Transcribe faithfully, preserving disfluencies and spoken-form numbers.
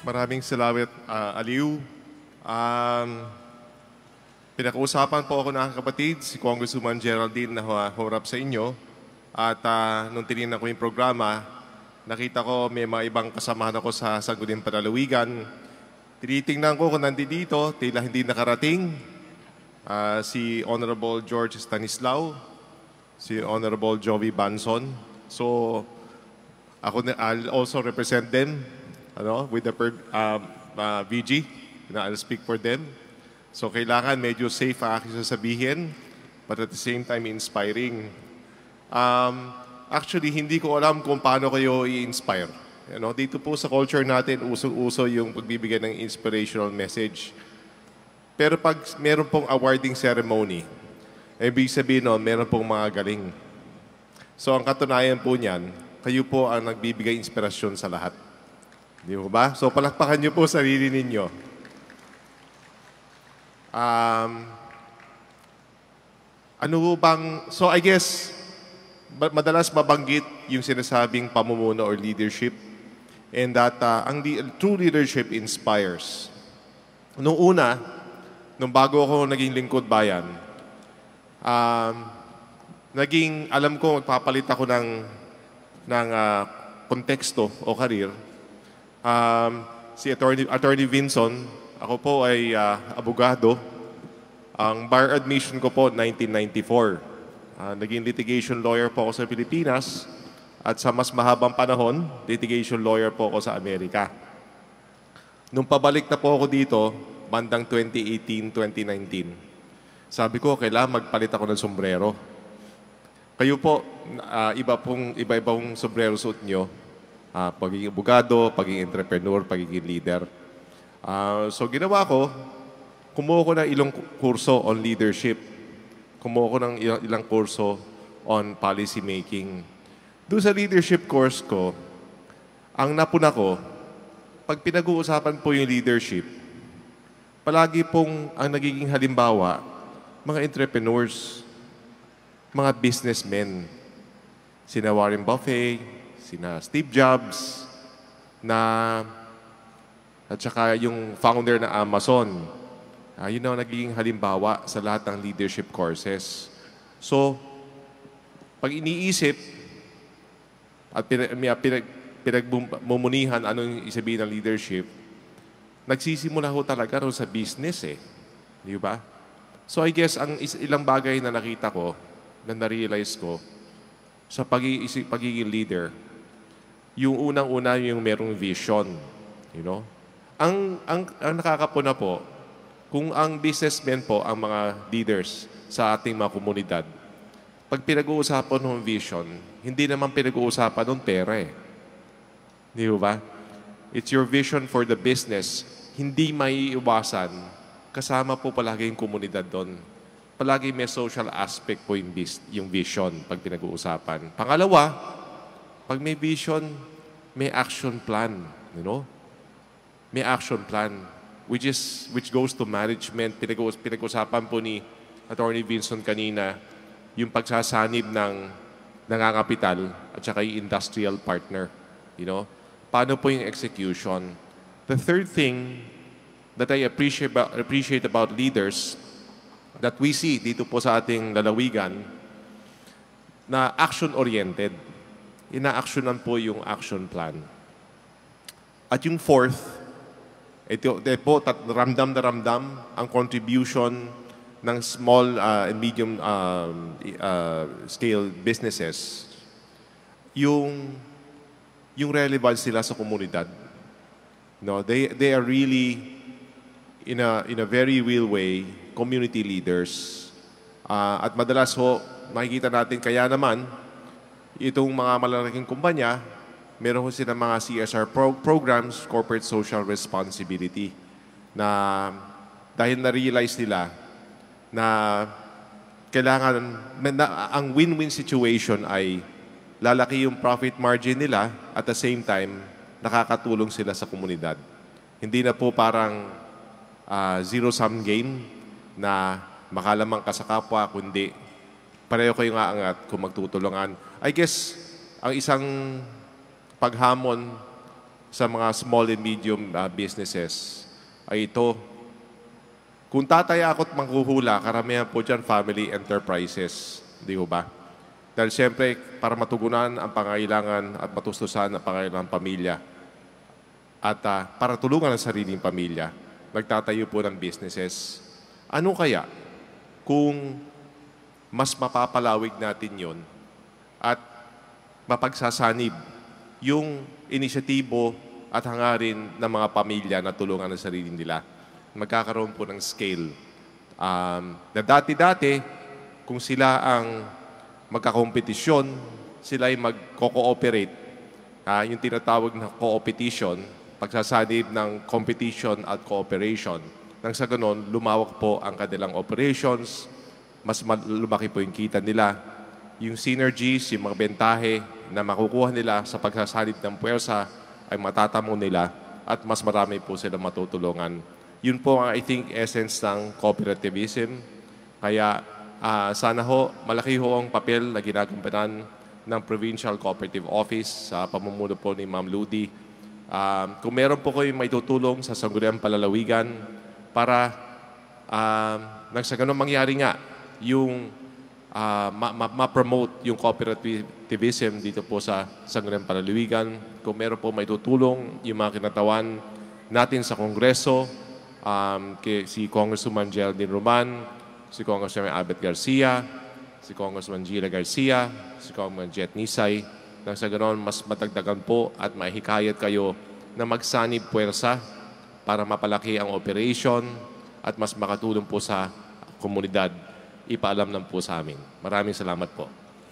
Maraming salamat, uh, Aliw. Um, pinag-uusapan po ako ng kapatid, si Congresswoman Geraldine na humarap sa inyo. At uh, nung tinignan ko yung programa, nakita ko may mga ibang kasamahan ako sa Sangguniang Panlalawigan. Tinitingnan ko kung nandito, tila hindi nakarating. Uh, si Honorable George Stanislao, si Honorable Joey Banson. So, ako na, I'll also represent them ano, with the per, uh, uh, V G. I'll speak for them. So, kailangan medyo safe ang aking sasabihin, but at the same time, inspiring. Um, actually, hindi ko alam kung paano kayo i-inspire. You know, dito po sa culture natin, uso-uso yung pagbibigay ng inspirational message. Pero pag meron pong awarding ceremony, ibig sabihin no, meron pong mga galing. So, ang katunayan po niyan, kayo po ang nagbibigay inspirasyon sa lahat. Di ba? So, palakpakan niyo po sarili ninyo. Um, ano bang... So, I guess, madalas mabanggit yung sinasabing pamumuno or leadership and that uh, ang the, true leadership inspires. Noong una, nung bago ako naging lingkod bayan, um, naging, alam ko, magpapalit ako ng, ng uh, konteksto o karir. Um, si Attorney, Attorney Vinson, ako po ay uh, abogado. Ang bar admission ko po, nineteen ninety-four. Uh, naging litigation lawyer po ako sa Pilipinas at sa mas mahabang panahon, litigation lawyer po ako sa Amerika. Nung pabalik na po ako dito, bandang twenty eighteen, twenty nineteen, sabi ko, kailangan magpalit ako ng sombrero. Kayo po, uh, iba pong, iba-ibang sombrero suot nyo. Uh, pagiging abogado, pagiging entrepreneur, pagiging leader. Uh, so ginawa ko, kumuha ko ng ilang kurso on leadership. Kumuha ko ng ilang, ilang kurso on policy making. Doon sa leadership course ko, ang napuna ko, pag pinag-uusapan po yung leadership, palagi pong ang nagiging halimbawa, mga entrepreneurs, mga businessmen, sina Warren Buffett, sina Steve Jobs, na at saka yung founder ng Amazon. Uh, yun ang nagiging halimbawa sa lahat ng leadership courses. So, pag iniisip at pinag, pinag, pinagmumunihan anong isabihin ng leadership, nagsisimula ho talaga rin sa business eh. Di ba? So I guess ang is, ilang bagay na nakita ko, na na-realize ko, sa pag-iisip, pagiging leader, yung unang-una yung merong vision. You know? Ang, ang, ang nakakapuna po, kung ang businessmen po, ang mga leaders sa ating mga komunidad, pag pinag-uusapan ng vision, hindi naman pinag-uusapan ng pera eh. Di ba? It's your vision for the business. Hindi maiiwasan. Kasama po palagi yung komunidad doon. Palagi may social aspect po yung, yung vision pag pinag-uusapan. Pangalawa, pag may vision, may action plan. You know? May action plan. Which is which goes to management. Pinag- pinag-usapan po ni Attorney Vinson kanina yung pagsasanib ng nangangapital at saka yung industrial partner. You know? Paano po yung execution? The third thing that I appreciate about, appreciate about leaders that we see dito po sa ating lalawigan na action-oriented. Ina-actionan po yung action plan. At yung fourth, ito, ito po, tat, ramdam na ramdam ang contribution ng small uh, and medium uh, uh, scale businesses. Yung, yung relevance sila sa komunidad. No, they, they are really, in a, in a very real way, community leaders. Uh, at madalas ho, makikita natin kaya naman, itong mga malalaking kumpanya, meron ko sila mga C S R pro programs, corporate social responsibility, na dahil na-realize nila na kailangan, na, ang win-win situation ay lalaki yung profit margin nila at the same time, nakakatulong sila sa komunidad. Hindi na po parang uh, zero-sum game na makalamang ka sa kapwa, kundi pareho kayo nga angat kung magtutulungan. I guess, ang isang paghamon sa mga small and medium uh, businesses ay ito. Kung tataya ako't manghuhula, karamihan po dyan family enterprises. Di ba? Dahil siyempre, para matugunan ang pangailangan at matustusan ang pangailangan ng pamilya at uh, para tulungan ang sariling pamilya, nagtatayo po ng businesses. Ano kaya kung mas mapapalawig natin yon at mapagsasanib yung inisyatibo at hangarin ng mga pamilya na tulungan ang sarili nila? Magkakaroon po ng scale. Um, na dati-dati, kung sila ang magkakompetisyon, sila ay magko-cooperate. Uh, yung tinatawag na co-opetition, pagsasanib ng competition at cooperation. Nang sa ganon, lumawak po ang kanilang operations, mas lumaki po yung kita nila. Yung synergies, yung mga bentahe na makukuha nila sa pagsasanib ng puwersa ay matatamo nila at mas marami po sila matutulungan. Yun po ang, I think, essence ng cooperativism. Kaya uh, sana ho, malaki ho ang papel na ginagampanan ng Provincial Cooperative Office sa pamumuno po ni Ma'am Ludi. Uh, kung meron po kayo may tutulong sa Sangguniang Palalawigan para uh, nang sa ganun mangyari nga yung uh, ma-promote yung cooperativism dito po sa Sangguniang Palalawigan. Kung meron po may tutulong yung mga kinatawan natin sa Kongreso, Um, kay, si Congresswoman Geraldine Roman, si Congressman Albert Garcia, si Congressman Gila Garcia, si Congressman Jet Nisay, nang sa ganoon mas matagdagan po at mahikayat kayo na magsanib puwersa para mapalaki ang operation at mas makatulong po sa komunidad. Ipaalam lang po sa amin. Maraming salamat po.